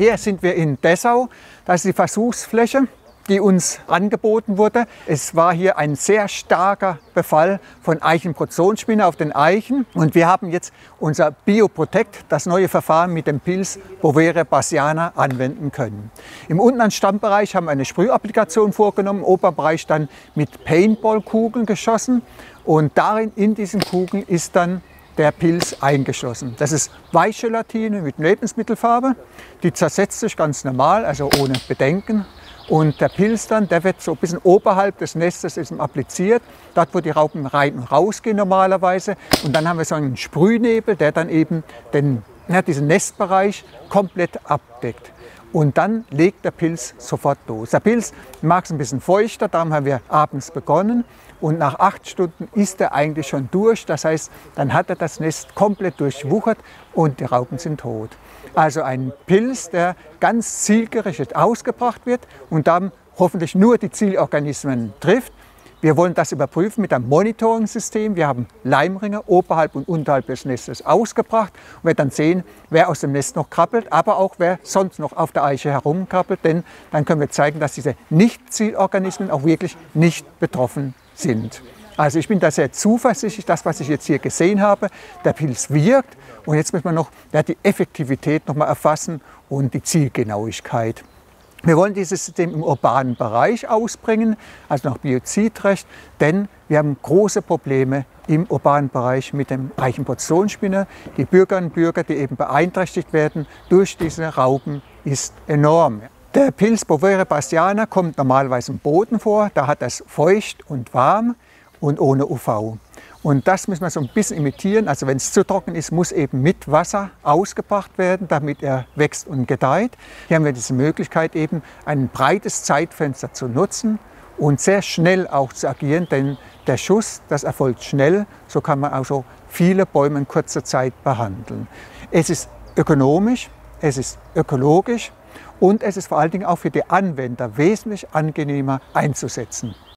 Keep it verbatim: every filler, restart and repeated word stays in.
Hier sind wir in Dessau, das ist die Versuchsfläche, die uns angeboten wurde. Es war hier ein sehr starker Befall von Eichenprozonsspinne auf den Eichen. Und wir haben jetzt unser Bioprotect, das neue Verfahren mit dem Pilz Bovera bassiana, anwenden können. Im unteren Stammbereich haben wir eine Sprühapplikation vorgenommen, im oberen Bereich dann mit Paintball-Kugeln geschossen. Und darin, in diesen Kugeln, ist dann der Pilz eingeschlossen. Das ist Weichgelatine mit Lebensmittelfarbe. Die zersetzt sich ganz normal, also ohne Bedenken. Und der Pilz dann, der wird so ein bisschen oberhalb des Nestes ist appliziert, dort wo die Raupen rein und rausgehen normalerweise. Und dann haben wir so einen Sprühnebel, der dann eben den, ja, diesen Nestbereich komplett abdeckt. Und dann legt der Pilz sofort los. Der Pilz mag es ein bisschen feuchter, darum haben wir abends begonnen. Und nach acht Stunden ist er eigentlich schon durch. Das heißt, dann hat er das Nest komplett durchwuchert und die Raupen sind tot. Also ein Pilz, der ganz zielgerichtet ausgebracht wird und dann hoffentlich nur die Zielorganismen trifft. Wir wollen das überprüfen mit einem Monitoring-System. Wir haben Leimringe oberhalb und unterhalb des Nestes ausgebracht und werden dann sehen, wer aus dem Nest noch krabbelt, aber auch wer sonst noch auf der Eiche herumkrabbelt. Denn dann können wir zeigen, dass diese Nicht-Zielorganismen auch wirklich nicht betroffen sind. Also ich bin da sehr zuversichtlich, das, was ich jetzt hier gesehen habe, der Pilz wirkt. Und jetzt müssen wir noch ja, die Effektivität noch mal erfassen und die Zielgenauigkeit. Wir wollen dieses System im urbanen Bereich ausbringen, also nach Biozidrecht, denn wir haben große Probleme im urbanen Bereich mit dem Eichenprozonsspinne. Die Bürgerinnen und Bürger, die eben beeinträchtigt werden durch diese Raupen, ist enorm. Der Pilz Bovera bassiana kommt normalerweise im Boden vor, da hat es feucht und warm und ohne U V. Und das müssen wir so ein bisschen imitieren. Also wenn es zu trocken ist, muss eben mit Wasser ausgebracht werden, damit er wächst und gedeiht. Hier haben wir diese Möglichkeit, eben ein breites Zeitfenster zu nutzen und sehr schnell auch zu agieren, denn der Schuss, das erfolgt schnell. So kann man also viele Bäume in kurzer Zeit behandeln. Es ist ökonomisch, es ist ökologisch und es ist vor allen Dingen auch für die Anwender wesentlich angenehmer einzusetzen.